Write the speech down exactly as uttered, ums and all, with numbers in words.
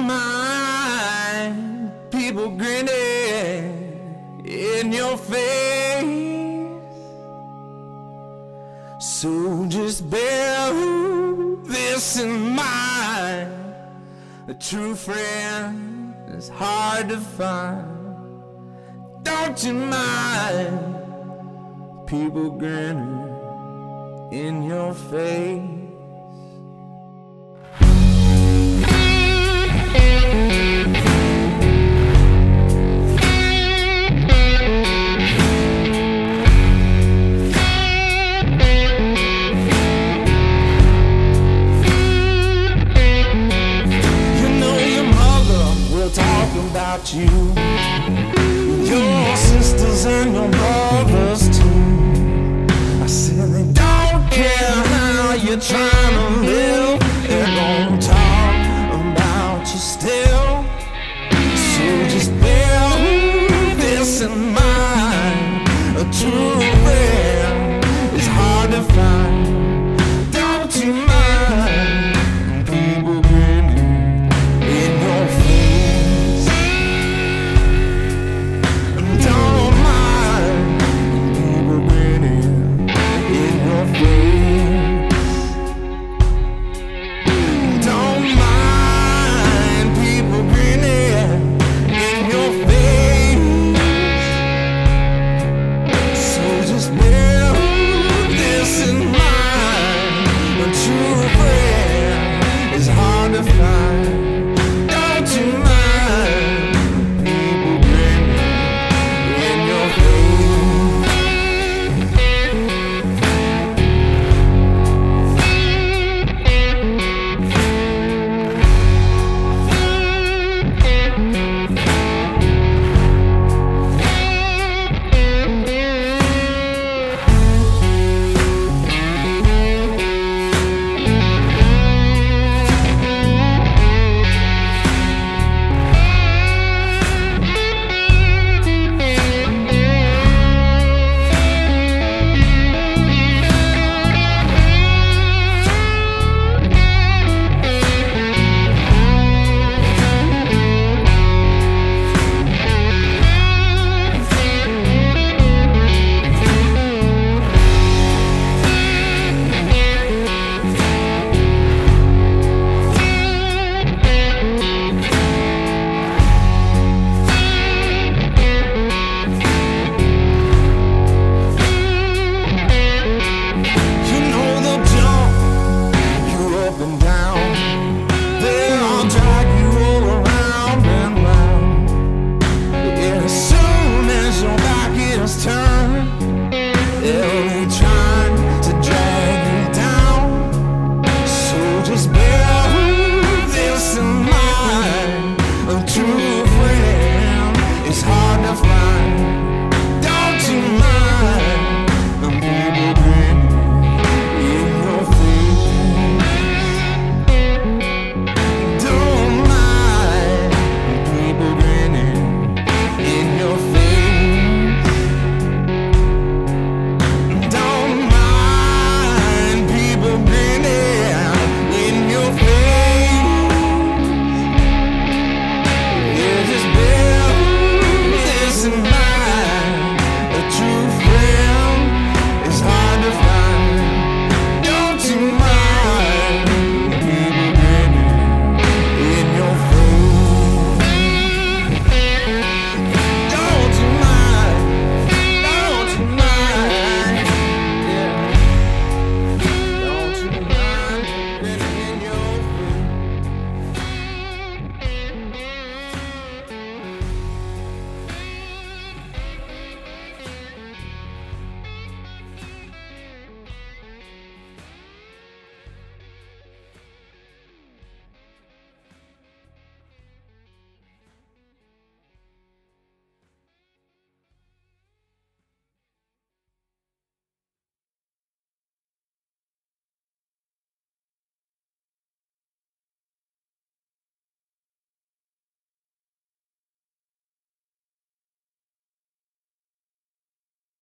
mind, people grinning in your face. So just bear this in mind, a true friend is hard to find. Don't you mind people grinning in your face? About you, your sisters and your brothers too. I said they don't care how you're trying to live, they're gonna talk about you still. So just bear this in mind, a true